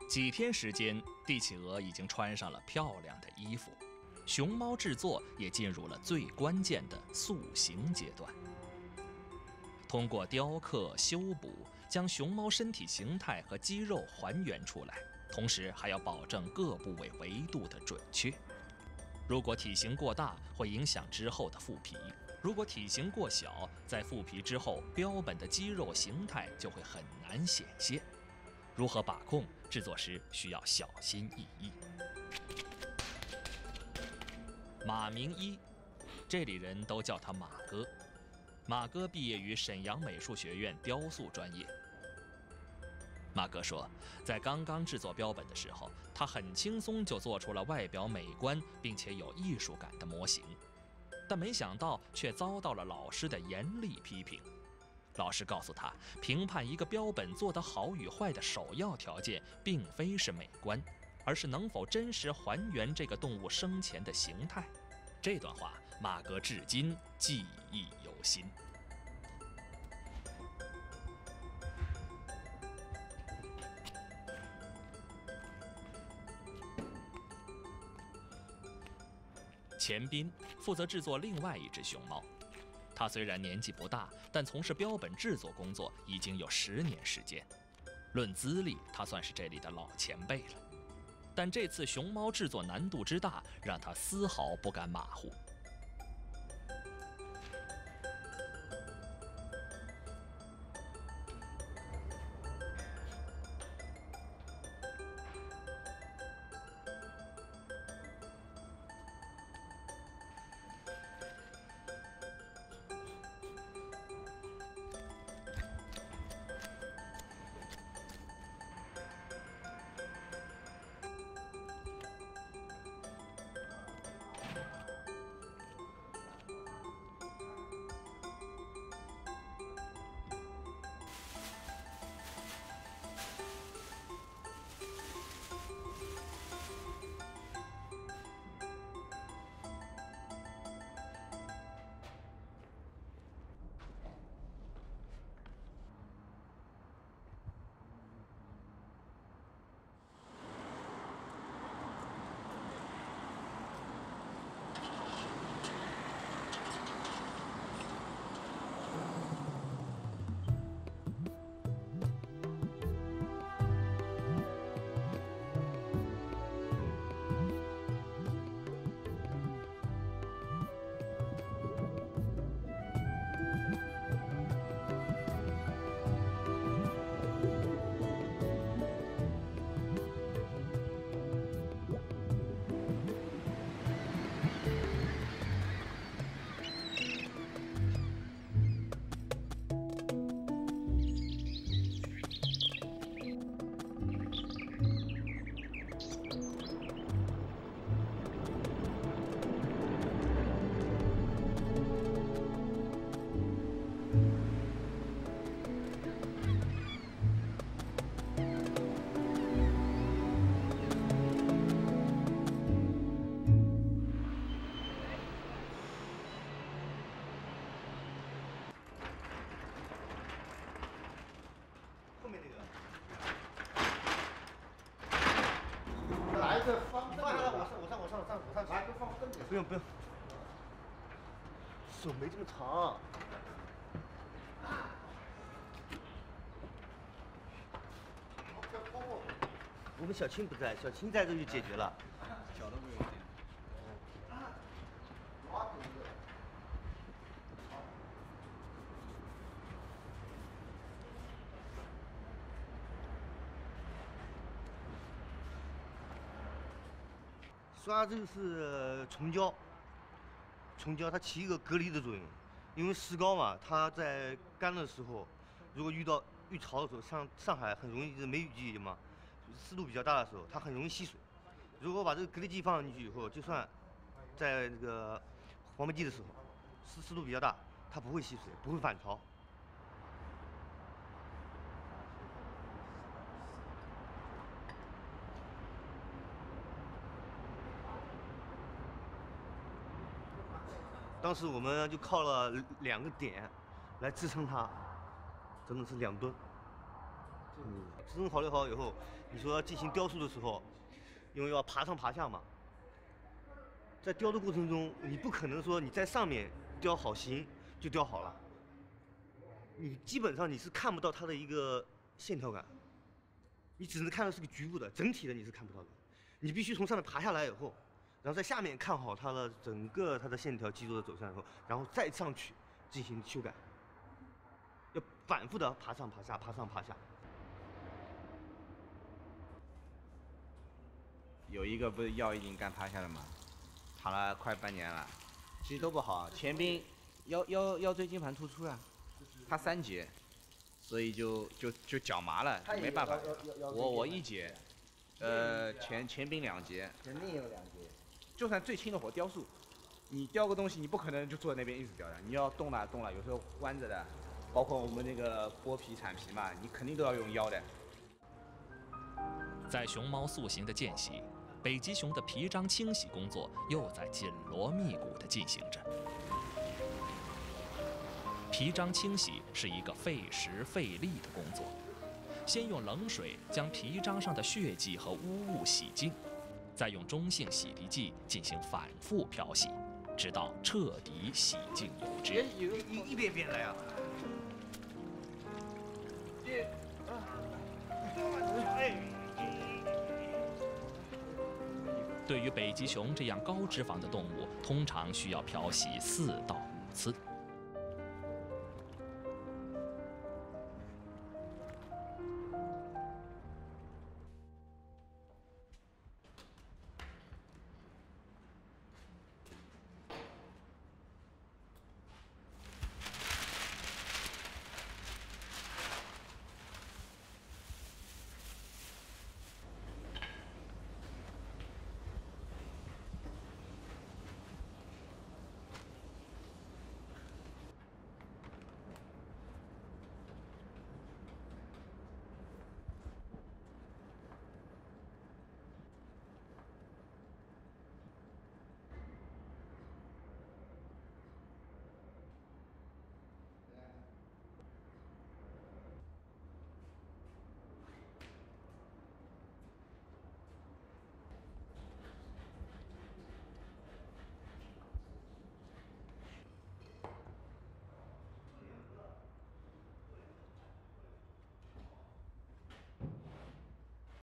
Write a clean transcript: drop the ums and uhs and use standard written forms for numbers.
几天时间，帝企鹅已经穿上了漂亮的衣服，熊猫制作也进入了最关键的塑形阶段。通过雕刻、修补，将熊猫身体形态和肌肉还原出来，同时还要保证各部位维度的准确。如果体型过大，会影响之后的复皮；如果体型过小，在复皮之后，标本的肌肉形态就会很难显现。如何把控，制作时需要小心翼翼。马明一，这里人都叫他马哥。马哥毕业于沈阳美术学院雕塑专业。马哥说，在刚刚制作标本的时候，他很轻松就做出了外表美观并且有艺术感的模型，但没想到却遭到了老师的严厉批评。老师告诉他，评判一个标本做得好与坏的首要条件，并非是美观，而是能否真实还原这个动物生前的形态。这段话，马哥至今记忆犹新。钱斌负责制作另外一只熊猫，他虽然年纪不大，但从事标本制作工作已经有10年时间，论资历，他算是这里的老前辈了。但这次熊猫制作难度之大，让他丝毫不敢马虎。 不用，手没这么长。我们小青不在，小青在这就解决了。 脚都没有点。 刷这个是虫胶，虫胶它起一个隔离的作用，因为石膏嘛，它在干的时候，如果遇到遇潮的时候，像上海很容易是梅雨季嘛，湿度比较大的时候，它很容易吸水。如果把这个隔离剂放进去以后，就算在那个黄梅季的时候，湿度比较大，它不会吸水，不会反潮。当时我们就靠了2个点来支撑它，真的是2吨。 制成好料好以后，你说要进行雕塑的时候，因为要爬上爬下嘛，在雕的过程中，你不可能说你在上面雕好形就雕好了，你基本上你是看不到它的一个线条感，你只能看到是个局部的，整体的你是看不到的。你必须从上面爬下来以后，然后在下面看好它的整个它的线条肌肉的走向以后，然后再上去进行修改，要反复的爬上爬下，爬上爬下。 有一个不是腰已经干趴下了吗？爬了快半年了，其实都不好。前边腰椎间盘突出啊，他3节，所以就脚麻了，没办法。我1节，前边2节， 前面也有2节。 就算最轻的活雕塑，你雕个东西，你不可能就坐在那边一直雕的，你要动了，有时候弯着的，包括我们那个剥皮铲皮嘛，你肯定都要用腰的。 在熊猫塑形的间隙，北极熊的皮张清洗工作又在紧锣密鼓地进行着。皮张清洗是一个费时费力的工作，先用冷水将皮张上的血迹和污物洗净，再用中性洗涤剂进行反复漂洗，直到彻底洗净有致。 一遍遍来啊！ 对于北极熊这样高脂肪的动物，通常需要漂洗4到5次。